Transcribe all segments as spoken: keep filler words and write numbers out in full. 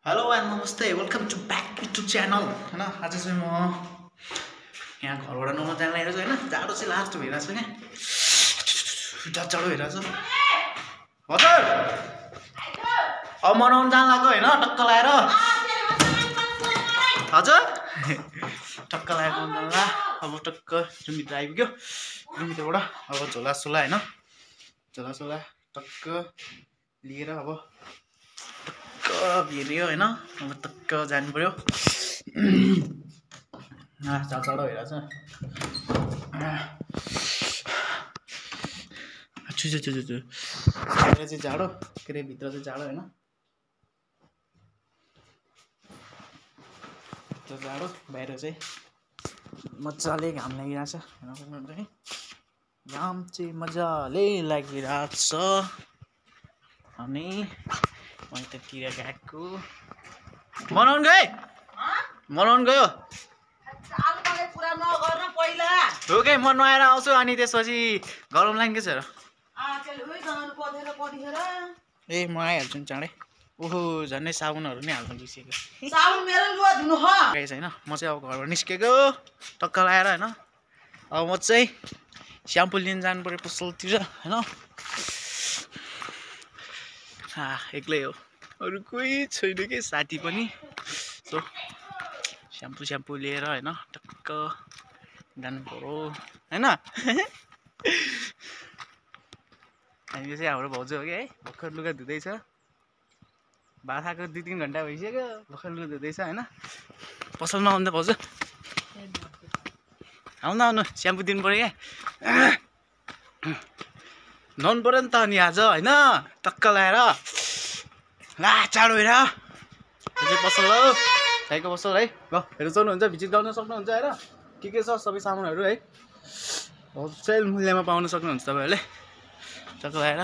Hello and नमस्ते welcome to back to channel हैन। आज चाहिँ म यहाँ घरबाट नुहाउन जान लागेको छु हैन। जाडो चाहिँ लास्ट भइरहेको छ क्या, जाडो भइरहेको छ हजुर। अब म नुहाउन जान लाग्यो हैन, टक्क लाएर हजुर टक्क लाएर नुहाउन जान ला। अब टक्क रुमित आइपुग्यो, रुमितबाट अब झोला सोला हैन, झोला सोला टक्क लिएर अब हेऱ्यो होइन। अब टक्क जानु पर्यो। जाडो भइरहेछ छु छु छु छु बाहिर चाहिँ जाडो, के अरे भित्र चाहिँ जाडो होइन। भित्र जाडो, बाहिर चाहिँ मजाले घाम लागिरहेछ होइन। घाम चाहिँ मजाले लागिरहेछ अनि मैं त किरा गएको बनाउन गए बनाउन गयो हो के। म नुहाएर आउँछु अनि त्यसपछि गरम लाग्ने छ र। ए म आइहाल्छु नि चाँडै। ओहो झन्डै साबुनहरू नि हाल्नु बिर्सेको छैन। म चाहिँ अब घरबाट निस्केको टक्क लगाएर होइन। अब म चाहिँ स्याम्पू लिन जानु पर्यो पसलतिर होइन। एक्लै हो, अरू कोही छैन कि साथी पनि। सो स्याम्पू स्याम्पू लिएर होइन टक्क जानु पर्यो होइन। हामी चाहिँ हाम्रो भाउजू हो कि है, भर्खर लुगा धुँदैछ। भात खाएको दुई तिन घन्टा भइसक्यो, भर्खर लुगा धुँदैछ होइन। पसलमा आउँदा भाउजू आउनु आउनु स्याम्पू दिनु पऱ्यो क्या, नुहाउनु पऱ्यो नि त अनि आज होइन। टक्क लगाएर ला चाँडो हेर चाहिँ पसल हो, चाहिएको पसल है। ल हेर्नु सक्नुहुन्छ, भिजिट गर्न सक्नुहुन्छ हेर के के छ सबै सामानहरू है। होलसेल मूल्यमा पाउन सक्नुहुन्छ तपाईँहरूले। टक्क लगाएर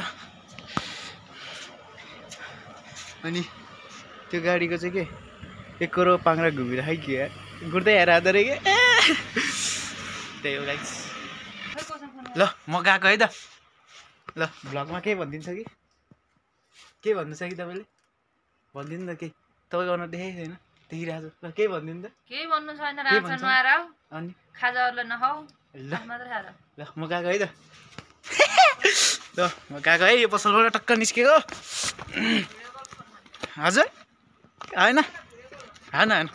अनि त्यो गाडीको चाहिँ के एकरो पाङ्रा घुमिरहेको कि गुड्दै आएर आँदो रहेछ कि त्यही हो गाइस। ल म गएको है त। ल भ्लगमा केही भनिदिन्छ कि के भन्नु छ कि तपाईँले भनिदिनु त। केही तपाईँको अनुहार देखेको छैन, देखिरहेको छु। ल केही भनिदिनु त। केही भन्नु छैन, राम्रोसँग नुहाएर आऊ अनि खाजाहरुले नखाऊ, ल मात्र खाएर। ल म गएको है त। ल म गएको है, यो पसलबाट टक्क निस्केको हजुर। होइन होइन होइन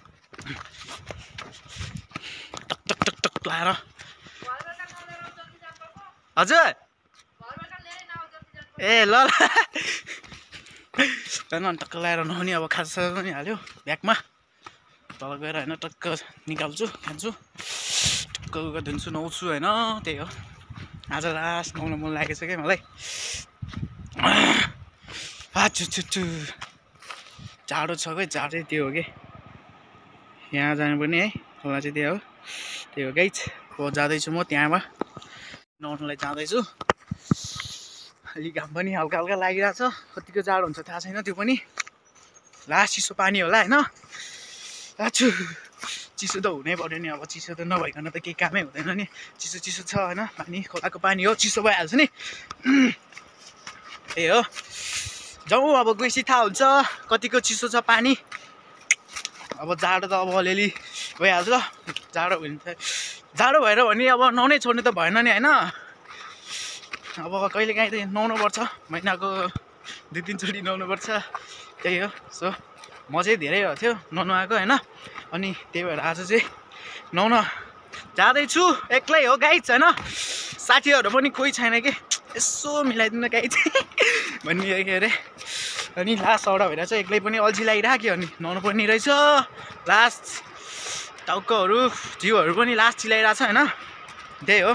टक टक टक टक लाएर हजुर। ए ल ल टक्क लगाएर नुहाउने। अब खाजा पनि हाल्यो ब्यागमा, तल गएर होइन टक्क निकाल्छु, खान्छु, टक्क लुगा धुन्छु, नुहाउँछु होइन। त्यही हो, आज लास्ट नुहाउन मन लागेको छ क्या मलाई। आछु छु छु जाडो छ कि, जाडै त्यो हो कि। यहाँ जानुपर्ने है, खोला चाहिँ त्यहाँ हो, त्यही हो गाइज। हो जाँदैछु म त्यहाँबाट नुहाउनुलाई जाँदैछु। अलिक घाम पनि हल्का हल्का लागिरहेछ, कतिको जाडो हुन्छ थाहा छैन त्यो पनि। लास्ट चिसो पानी होला होइन। आछु चिसो त हुनै पर्यो नि, अब चिसो त नभइकन त केही कामै हुँदैन नि। चिसो चिसो छ होइन, पानी खोलाको पानी हो, चिसो भइहाल्छ नि। त्यही हो, जाउँ अब गएपछि थाहा हुन्छ कतिको चिसो छ पानी। अब जाडो त अब अलिअलि भइहाल्छ। जाडो भयो भने जाडो भएर भने अब नुहाउनै छोड्नु त भएन नि होइन। अब कहिले काहीँ त नुहाउनु पर्छ, महिनाको दुई तिनचोटि नुहाउनु पर्छ, त्यही हो। सो म चाहिँ धेरै भएको थियो ननुहाएको होइन, अनि त्यही भएर आज चाहिँ नुहाउन जाँदैछु। एक्लै हो गाइज होइन, साथीहरू पनि कोही छैन कि, यसो मिलाइदिनु गाइज भन्ने के अरे। अनि लास्ट औडा भएर चाहिँ एक्लै पनि अल्छी लागिरहेको, अनि नुहाउनु पर्ने रहेछ। लास्ट टाउकोहरू जिउहरू पनि लास्ट चिलाइरहेको छ होइन। त्यही हो,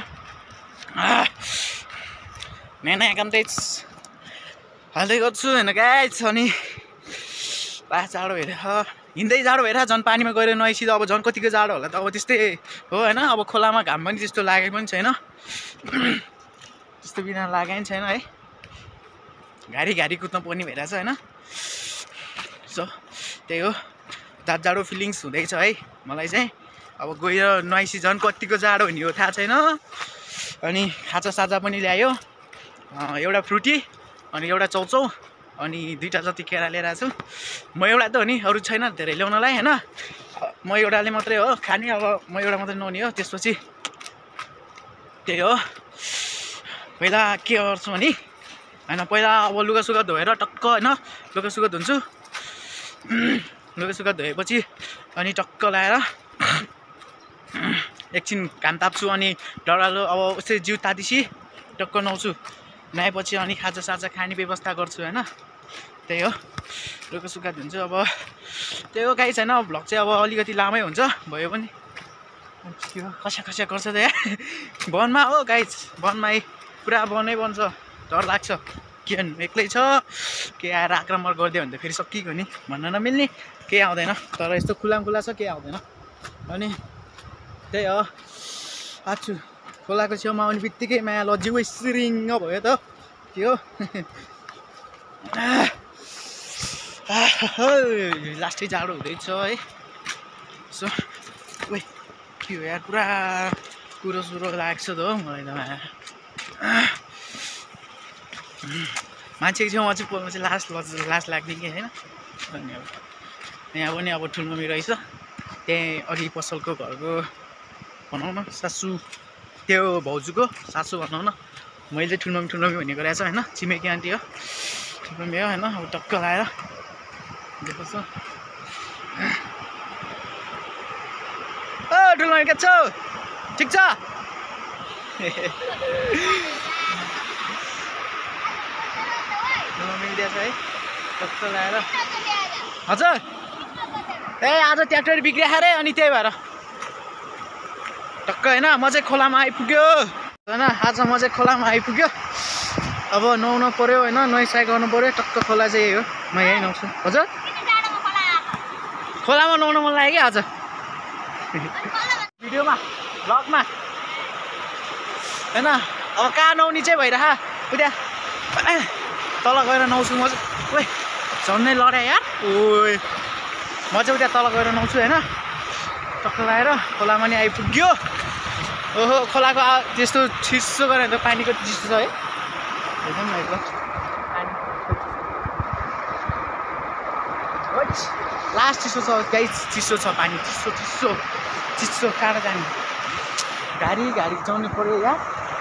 नयाँ नयाँ काम चाहिँ हाल्दै गर्छु होइन गाइज। अनि लास्ट जाडो हेरेर हिँड्दै जाडो भएर झन् पानीमा गएर नुहाएपछि त अब झन् कतिको जाडो होला त। अब त्यस्तै हो होइन। अब खोलामा घाम पनि त्यस्तो लागेको पनि छैन, त्यस्तो बिना लागेको पनि छैन है। घारी घारी कुद्नु पर्ने भइरहेछ होइन। सो त्यही हो, जाड जाडो फिलिङ्स हुँदैछ है मलाई चाहिँ। अब गएर नुहाएपछि झन् कतिको जाडो हुने हो थाहा छैन। अनि खाजा साजा पनि ल्यायो, एउटा फ्रुटी अनि एउटा चौचौ अनि दुईवटा जति केरा लिएर आएको छु। म एउटा त हो नि, अरू छैन धेरै ल्याउनलाई होइन। म एउटाले मात्रै हो खाने, अब म एउटा मात्रै नुहाउने हो। त्यसपछि त्यही हो, पहिला के गर्छु भने होइन, पहिला अब लुगासुगा धोएर टक्क होइन लुगासुगा धुन्छु। लुगासुगा धोएपछि अनि टक्क लाएर एकछिन घाम ताप्छु। अनि डरालो अब उसै जिउ तातिसी टक्क नुहाउँछु। नुहाएपछि अनि खाजा साजा खाने व्यवस्था गर्छु होइन। त्यही हो, लुगासुगा धुन्छु। अब त्यही हो गाइस होइन, भ्लग चाहिँ अब अलिकति लामै हुन्छ भयो पनि। त्यो कसा कसा गर्छ त यहाँ वनमा हो गाइस, वनमा पुरा वनै बन्छ, डर लाग्छ। के भन्नु, एक्लै छ के आएर आक्रमण गरिदियो भने त फेरि सकिएको नि, भन्न नमिल्ने, केही आउँदैन। तर यस्तो खुला खुला छ केही आउँदैन। अनि त्यही हो, आछु खोलाको छेउमा आउने बित्तिकै माया लजिउ सिरिङ्ग भयो त के हो। लास्टै जाडो हुँदैछ है। सो ओइ के हो यार, पुरा कुरो सुरो लाग्छ त हो मलाई त माया। मान्छेको छेउमा चाहिँ बोल्नु चाहिँ लास्ट लास्ट लाग्ने कि होइन। अनि अब यहाँ पनि अब ठुलो मम्मी रहेछ, त्यहीँ अघि पसलको घरको भनौँ न सासू, त्यो भाउजूको सासू भनौँ न। मैले चाहिँ ठुलो मम्मी ठुलो मम्मी भनेको रहेछ होइन, छिमेकी आन्टी हो ठुलो मम्मी हो होइन। अब टक्क लाएर दिएको छु। ओ ठुलो मम्मी के छौ, ठिक छ? मिल्दैछ है टक्क लाएर। हजुर ए आज ट्र्याक्टर बिग्रिया अरे, अनि त्यही भएर टक्क होइन म चाहिँ खोलामा आइपुग्यो होइन। आज म चाहिँ खोलामा आइपुग्यो। अब नुहाउनु पऱ्यो होइन, नुहाइसुवाइ गर्नु पऱ्यो। टक्क खोला चाहिँ यही हो, म यहीँ नुहाउँछु। हजुर खोलामा नुहाउनु मन लाग्यो कि आज भिडियोमा भ्लगमा होइन। अब कहाँ नुहाउने चाहिँ भइरह उता तल गएर नुहाउँछु म चाहिँ। ओइ झन्नै लड्या यार, ओइ म चाहिँ उता तल गएर नुहाउँछु होइन। टक्क लगाएर खोलामा नि आइपुग्यो। ओहो खोलाको त्यस्तो चिसो गरेर त पानीको चिसो छ है, एकदम एकदम पानी लास्ट चिसो छ गाइस, चिसो छ पानी, चिसो चिसो चिसो। कहाँ जाने, गाडी गाडी जानु पऱ्यो यार,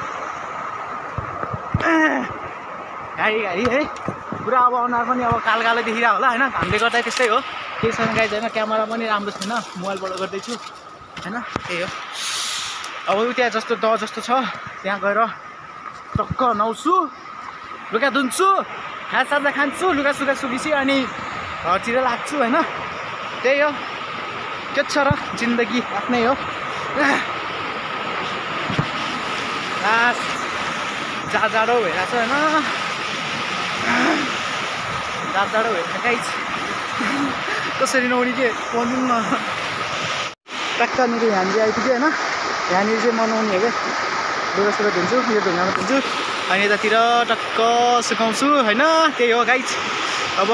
गाडी गाडी है पुरा। अब अनुहार पनि अब कालो कालो देखिरहेको होला होइन, घामले गर्दा त्यस्तै हो। केही छैन गाइस होइन, क्यामेरा पनि राम्रो छैन, मोबाइलबाट गर्दैछु होइन। त्यही हो, अब त्यहाँ जस्तो द जस्तो छ त्यहाँ गएर टक्क नुहाउँछु, लुगा धुन्छु, खाजासाजा खान्छु, लुगा सुगा सुकेपछि अनि घरतिर लाग्छु होइन। त्यही हो, के छ र जिन्दगी आफ्नै हो। लास्ट जा जाडो भइरहेको छ होइन, जा जाडो भइरहेको गाइस। कसरी नहुने के भन्नु न। टक्कनिर यहाँनिर आइपुग्यो होइन, यहाँनिर चाहिँ मनाउने हो क्या। लुगा सुगा धुन्छु, यो ढुङ्गामा धुन्छु, अनि यतातिर टक्क सुकाउँछु होइन। त्यही हो गाइस। अब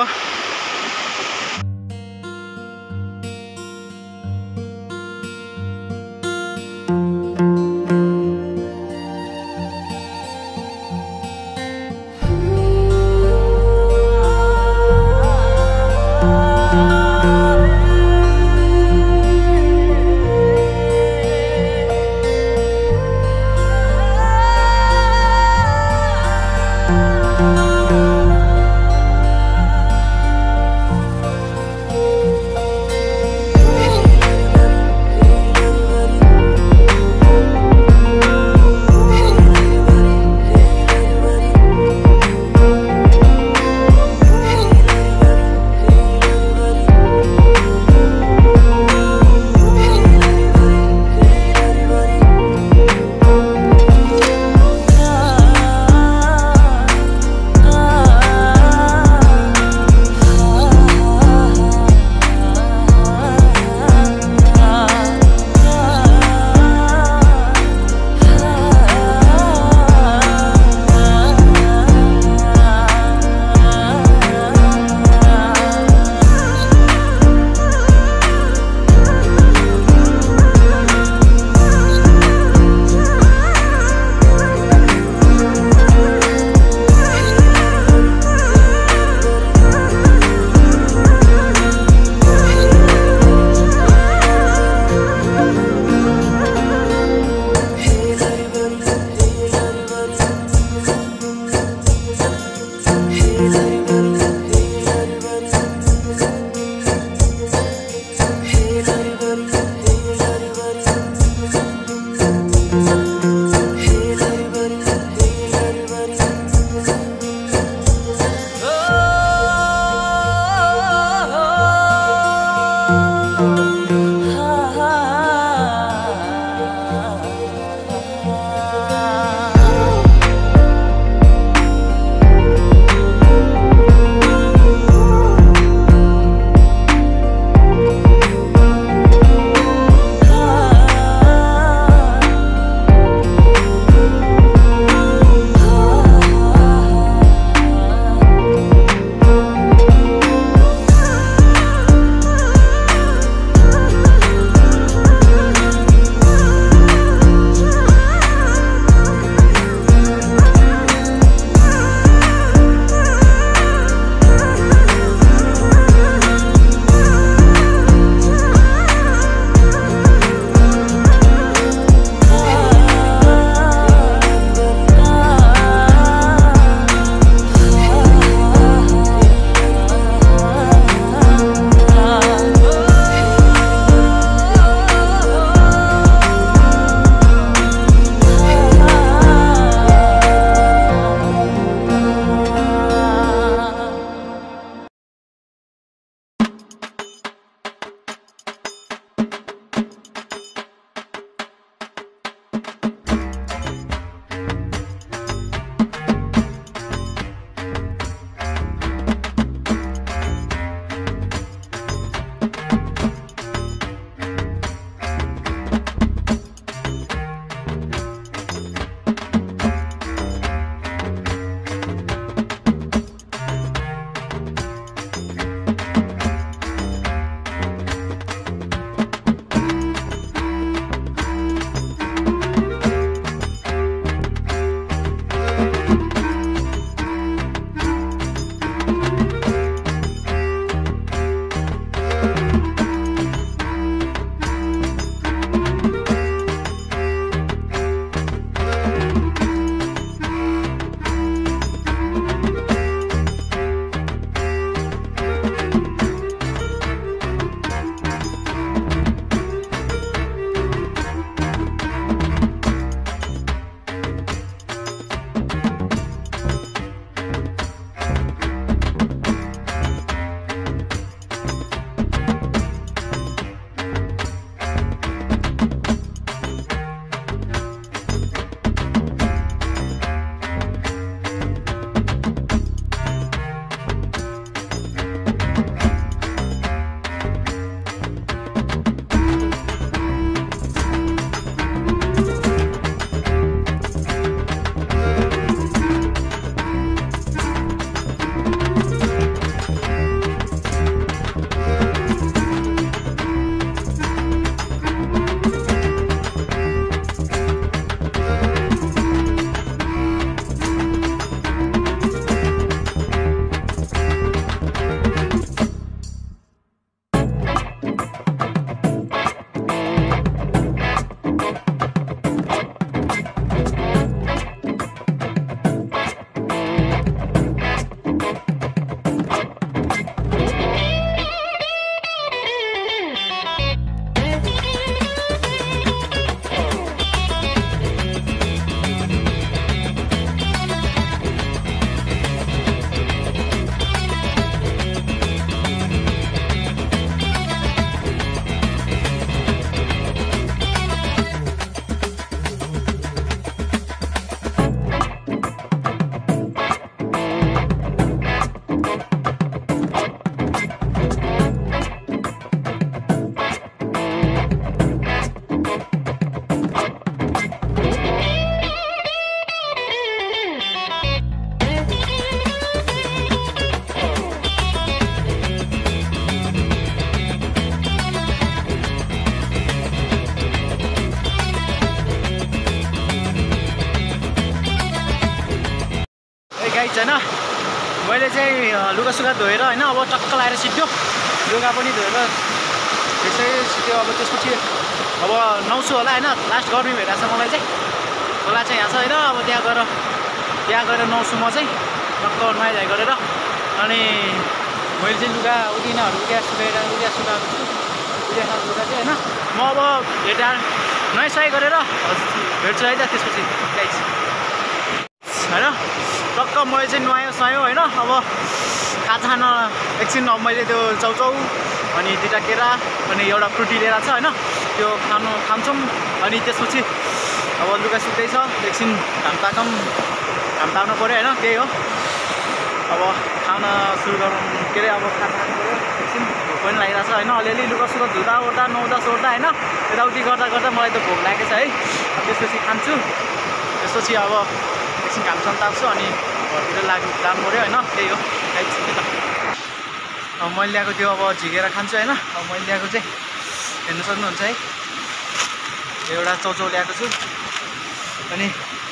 सुगा धोएर होइन अब टक्क लगाएर सिक्यो लुगा पनि धोएर त्यसै सिक्यो अब त्यसपछि अब नुहाउँछु होला होइन लास्ट गर्मी भइरहेको छ मलाई चाहिँ खोला चाहिँ यहाँ छ होइन अब त्यहाँ गएर त्यहाँ गएर नुहाउँछु म चाहिँ टक्क नुहाइधुवाइ गरेर अनि मैले चाहिँ लुगा उदिनाहरू उड्या सुकाएर उड्या सुकाएको छु उड्या खालको लुगा चाहिँ होइन म अब भेटा नुहाइसुहाइ गरेर भेट्छु है त त्यसपछि गाइस होइन टक्क मैले चाहिँ नुहायो सुहायो होइन अब खाजा खान एकछिन अब मैले त्यो चाउचाउ अनि दुईवटा केरा अनि एउटा फ्रुटी लिएर छ होइन त्यो खानु खान्छौँ अनि त्यसपछि अब लुगा सुक्दैछ एकछिन घाम ताकौँ घाम ताप्नु पऱ्यो होइन त्यही हो अब खान सुरु गरौँ के अरे अब खाना खानु पऱ्यो एकछिन भोक पनि लागिरहेको छ होइन अलिअलि लुगा सुगा धुँदा ओर्दा नुहाउँदा सोर्दा होइन यताउति गर्दा गर्दा मलाई त भोक लागेको छ है त्यसपछि खान्छु त्यसपछि अब एकछिन घाम साम ताप्छु अनि घरतिर लाग्नु जानु पऱ्यो होइन त्यही हो त्यही त अब मैले ल्याएको त्यो अब झिकेर खान्छु होइन अब मैले ल्याएको चाहिँ हेर्नु सक्नुहुन्छ है एउटा चाउचाउ ल्याएको छु अनि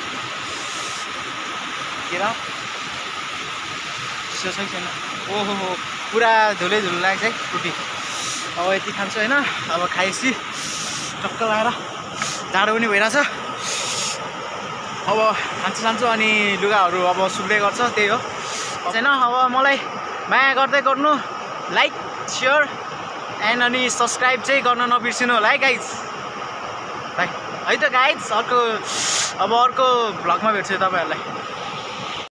केरा चिसो छ छैन ओहो हो पुरा धुलै धुलो लाग्छ है फ्रुटी अब यति खान्छु होइन अब खाएपछि टक्क लगाएर जाडो पनि भइरहेछ अब खान्छु खान्छु अनि लुगाहरू अब सुक्दै गर्छ त्यही हो छैन अब मलाई माया गर्दै गर्नु लाइक सेयर एन्ड अनि सब्सक्राइब चाहिँ गर्न नबिर्सिनु होला है गाइज है त गाइज अर्को अब अर्को भ्लगमा भेट्छु तपाईँहरूलाई।